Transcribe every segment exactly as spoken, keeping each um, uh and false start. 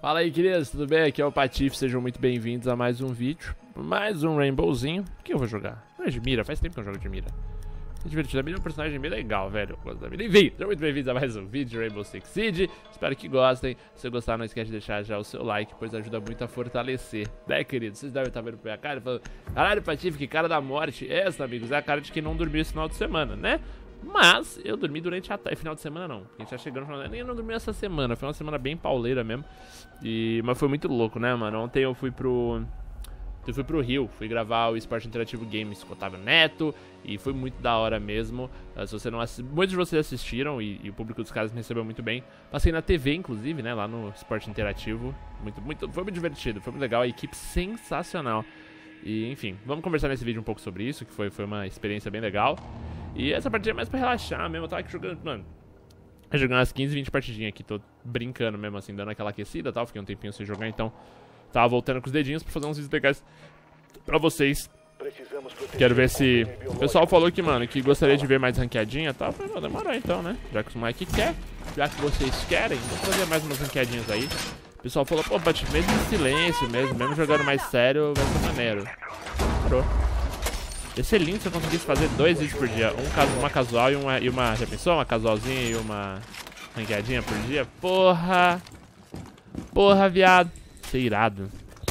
Fala aí, queridos, tudo bem? Aqui é o Patife, sejam muito bem-vindos a mais um vídeo, mais um Rainbowzinho. O que eu vou jogar? Não é de mira, faz tempo que eu jogo de mira. É divertido, a mira é um personagem bem legal, velho. Eu gosto da mira. Enfim, sejam muito bem-vindos a mais um vídeo de Rainbow Six Siege. Espero que gostem. Se gostar, não esquece de deixar já o seu like, pois ajuda muito a fortalecer, né, queridos? Vocês devem estar vendo pra minha cara e falando: caralho, Patife, que cara da morte. Essa, amigos, é a cara de quem não dormiu esse final de semana, né? Mas eu dormi durante a final de semana não. A gente tá chegando no final, nem eu não dormi essa semana. Foi uma semana bem pauleira mesmo. E mas foi muito louco, né, mano? Ontem eu fui pro eu fui pro Rio, fui gravar o Esporte Interativo Games com o Otávio Neto e foi muito da hora mesmo. Uh, se você não assi... muitos de vocês assistiram e, e o público dos caras me recebeu muito bem. Passei na T V inclusive, né, lá no Esporte Interativo. Muito muito foi muito divertido, foi muito legal, a equipe sensacional. E enfim, vamos conversar nesse vídeo um pouco sobre isso, que foi foi uma experiência bem legal. E essa partida é mais pra relaxar mesmo, eu tava aqui jogando, mano, jogando umas quinze, vinte partidinhas aqui, tô brincando mesmo assim, dando aquela aquecida e tal, fiquei um tempinho sem jogar, então tava voltando com os dedinhos pra fazer uns vídeos legais pra vocês. Quero ver se... O pessoal falou que, mano, que gostaria de ver mais ranqueadinha e tal, falei, vou demorar então, né, já que o Mike quer, já que vocês querem, vou fazer mais umas ranqueadinhas aí. O pessoal falou, pô, Bate, mesmo em silêncio mesmo, mesmo jogando mais sério, vai ser maneiro. Parou. Ia ser lindo se eu conseguisse fazer dois vídeos por dia. Um, uma casual e uma, e uma... Já pensou? Uma casualzinha e uma ranqueadinha por dia? Porra! Porra, viado. Isso é irado.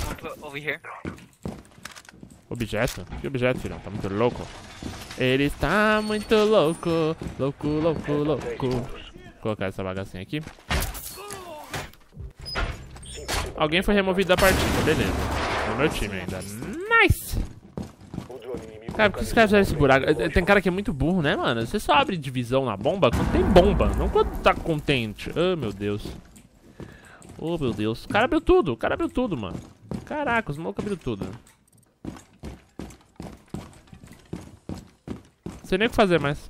Objeto? Que objeto, filhão? Tá muito louco. Ele está muito louco. Louco, louco, louco. Vou colocar essa bagacinha aqui. Alguém foi removido da partida, beleza. No meu time ainda. Nice! Cara, por que os caras fizeram esse buraco? Tem cara que é muito burro, né, mano? Você só abre divisão na bomba quando tem bomba, não quando tá contente. Oh, meu Deus. Oh, meu Deus. O cara abriu tudo, o cara abriu tudo, mano. Caraca, os malucos abriram tudo. Não sei nem o que fazer mais.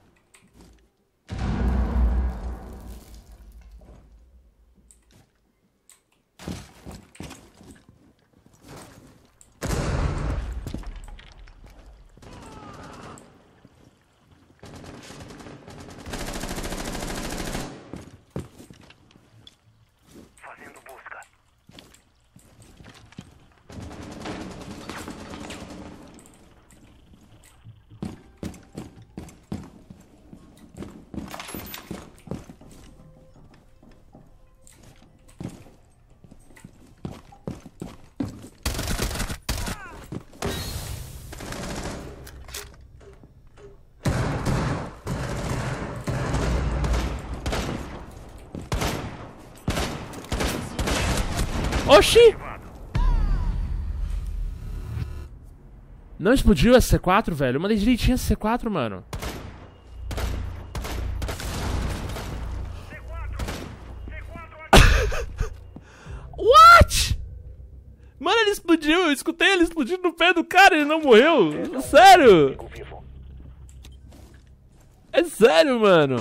Oxi! Não explodiu essa C quatro, velho? Eu mandei direitinho essa C quatro, mano. What? Mano, ele explodiu. Eu escutei ele explodindo no pé do cara e ele não morreu. Sério? É sério, mano.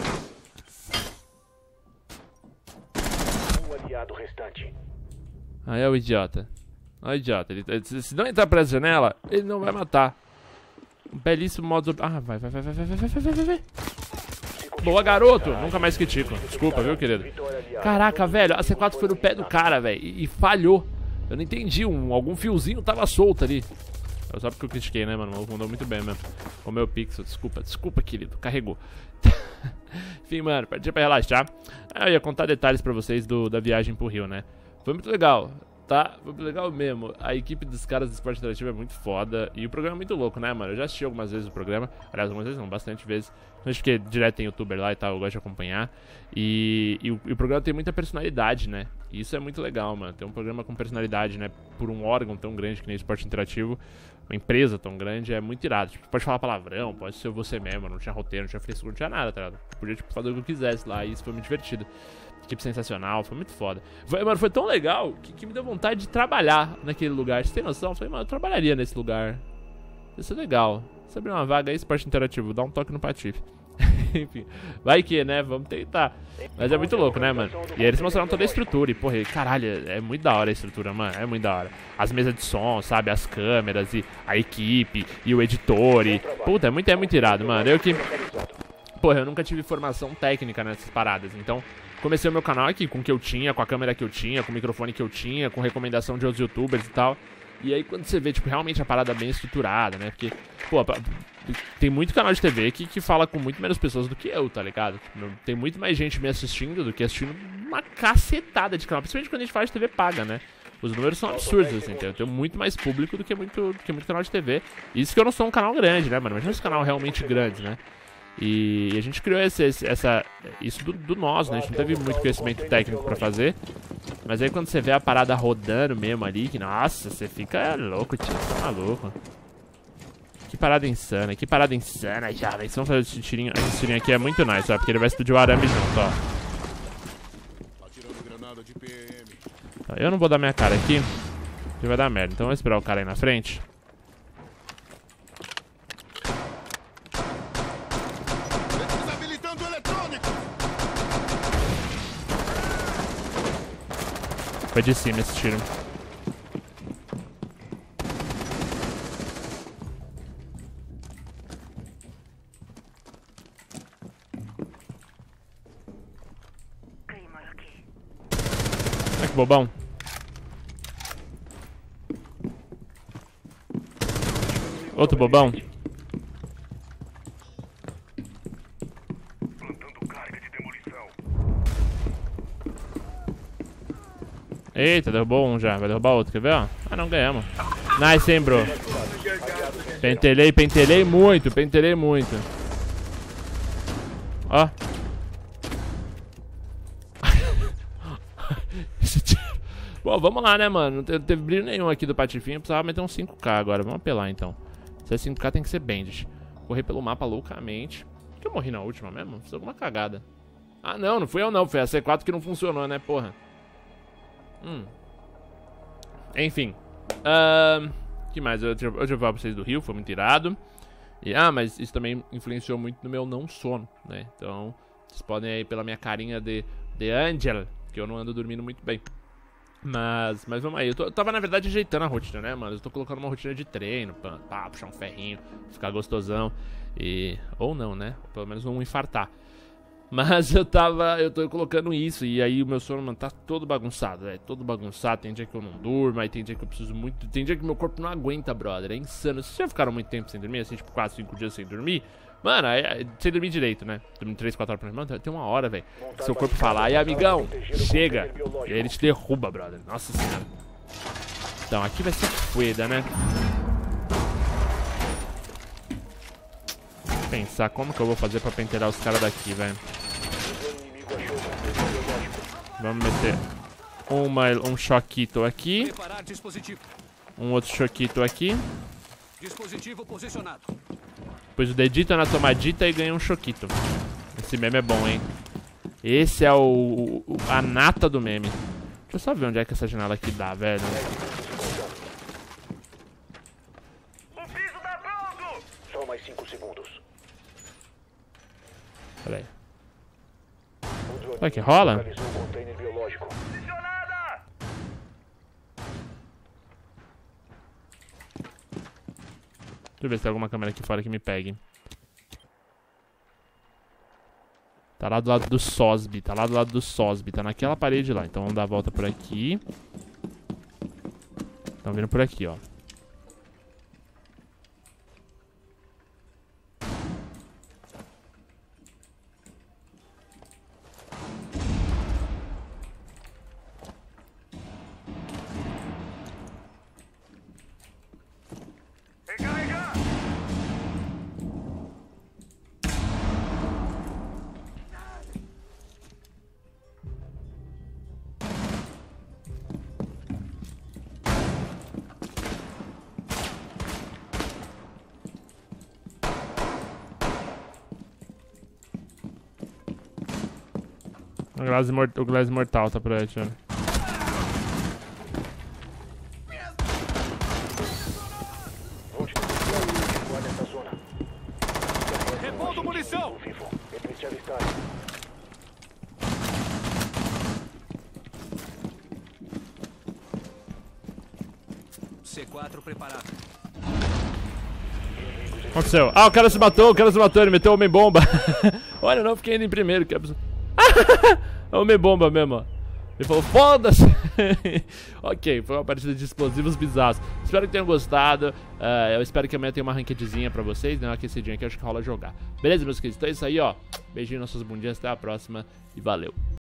Um aliado restante. Aí é o idiota. Olha o idiota. Ele, se não entrar pra janela, ele não vai matar. Um belíssimo modo... Ah, vai, vai, vai, vai, vai, vai, vai, vai, vai, vai. Boa, garoto. Nunca mais critico. Desculpa, viu, querido? Caraca, velho. A C quatro foi no pé do cara, velho. E, e falhou. Eu não entendi. Um, algum fiozinho tava solto ali. Só porque eu critiquei, né, mano? Mandou muito bem mesmo. O meu pixel. Desculpa, desculpa, querido. Carregou. Enfim, mano. Partiu pra relaxar. Eu ia contar detalhes pra vocês do, da viagem pro Rio, né? Foi muito legal, tá? Foi muito legal mesmo. A equipe dos caras do Esporte Interativo é muito foda. E o programa é muito louco, né, mano? Eu já assisti algumas vezes o programa. Aliás, algumas vezes não, bastante vezes. Acho que direto tem youtuber lá e tal, eu gosto de acompanhar. E, e, o, e o programa tem muita personalidade, né? E isso é muito legal, mano. Ter um programa com personalidade, né? Por um órgão tão grande que nem o Esporte Interativo. Uma empresa tão grande, é muito irado. Tipo, pode falar palavrão, pode ser você mesmo. Não tinha roteiro, não tinha frescura, não tinha nada, tá ligado? Podia, tipo, fazer o que eu quisesse lá. E isso foi muito divertido. Equipe sensacional, foi muito foda. Foi, mano, foi tão legal que, que me deu vontade de trabalhar naquele lugar. Você tem noção? Eu falei, mano, eu trabalharia nesse lugar. Ia ser legal. Se abrir uma vaga aí, Esporte Interativo, dá um toque no Patife. Enfim, vai que, né? Vamos tentar. Mas é muito louco, né, mano? E aí eles mostraram toda a estrutura. E, porra, caralho, é muito da hora a estrutura, mano. É muito da hora. As mesas de som, sabe? As câmeras e a equipe e o editor. E... Puta, é muito, é muito irado, mano. Eu que... Porra, eu nunca tive formação técnica nessas paradas. Então, comecei o meu canal aqui com o que eu tinha, com a câmera que eu tinha, com o microfone que eu tinha, com recomendação de outros youtubers e tal. E aí quando você vê, tipo, realmente a parada bem estruturada, né? Porque, pô, tem muito canal de T V que, que fala com muito menos pessoas do que eu, tá ligado? Tem muito mais gente me assistindo do que assistindo uma cacetada de canal. Principalmente quando a gente fala de T V paga, né? Os números são absurdos, assim. Eu tenho muito mais público do que muito, do que muito canal de T V. Isso que eu não sou um canal grande, né, mano? Imagina esse canal realmente grande, né? E a gente criou esse, esse, essa, isso do, do nós, né? A gente não teve muito conhecimento técnico pra fazer. Mas aí quando você vê a parada rodando mesmo ali, que nossa, você fica louco, tio, tá maluco. Que parada insana, que parada insana já, velho. Vamos fazer esse tirinho, esse tirinho aqui é muito nice, ó, porque ele vai explodir o arame junto, ó. Tá, eu não vou dar minha cara aqui, porque vai dar merda. Então vamos esperar o cara aí na frente. Foi de cima esse tiro. Olha que bobão. Outro bobão. Eita, derrubou um já. Vai derrubar outro, quer ver, ó? Ah, não, ganhamos. Nice, hein, bro. Pentelei, pentelei muito, pentelei muito. Ó. Esse tiro. Bom, vamos lá, né, mano? Não teve, teve brilho nenhum aqui do patifinho. Eu precisava meter um cinco K agora. Vamos apelar, então. Se é cinco K, tem que ser bandit. Correr pelo mapa loucamente. Por que eu morri na última mesmo? Fiz alguma cagada. Ah, não, não fui eu não. Foi a C quatro que não funcionou, né, porra. Hum. Enfim. O uh, que mais? Eu, eu já falei pra vocês do Rio, foi muito irado. E, ah, mas isso também influenciou muito no meu não sono, né? Então, vocês podem aí pela minha carinha de, de Angel, que eu não ando dormindo muito bem. Mas, mas vamos aí. Eu, tô, eu tava, na verdade, ajeitando a rotina, né, mano? Eu tô colocando uma rotina de treino, pra, pra puxar um ferrinho, ficar gostosão. E... Ou não, né? Pelo menos não infartar. Mas eu tava, eu tô colocando isso e aí o meu sono, mano, tá todo bagunçado, velho, todo bagunçado, tem dia que eu não durmo, aí tem dia que eu preciso muito, tem dia que meu corpo não aguenta, brother, é insano. Vocês já ficaram muito tempo sem dormir, assim, tipo quatro, cinco dias sem dormir? Mano, aí, aí, sem dormir direito, né, dormir três, quatro horas por semana, tem uma hora, velho, que seu corpo fala, aí amigão, chega, e aí ele te derruba, brother, nossa senhora. Então, aqui vai ser fueda, né? Vou pensar como que eu vou fazer pra pentear os caras daqui, velho. Vamos meter uma, um choquito aqui. Um outro choquito aqui. Depois o dedito na tomadita e ganha um choquito. Esse meme é bom, hein? Esse é o, o a nata do meme. Deixa eu só ver onde é que essa janela aqui dá, velho. O piso tá pronto! Só mais cinco segundos. Pera aí. Será que rola? Deixa eu ver se tem alguma câmera aqui fora que me pegue. Tá lá do lado do Sosby, tá lá do lado do Sosby, tá naquela parede lá. Então vamos dar a volta por aqui. Estão vindo por aqui, ó. O Glass, imort o Glass Mortal tá por aí, tio. Repondo munição! C quatro preparado. O que aconteceu? Ah, o cara se matou, o cara se matou, ele meteu o homem-bomba. Olha, eu não fiquei indo em primeiro, que absurdo. É o Homem-Bomba mesmo, ó. Ele falou, foda-se. Ok, foi uma partida de explosivos bizarros. Espero que tenham gostado. uh, Eu espero que amanhã tenha uma ranqueadzinha pra vocês, né? Uma aquecidinha aqui, acho que rola jogar. Beleza, meus queridos? Então é isso aí, ó. Beijinho nas suas bundinhas, até a próxima e valeu.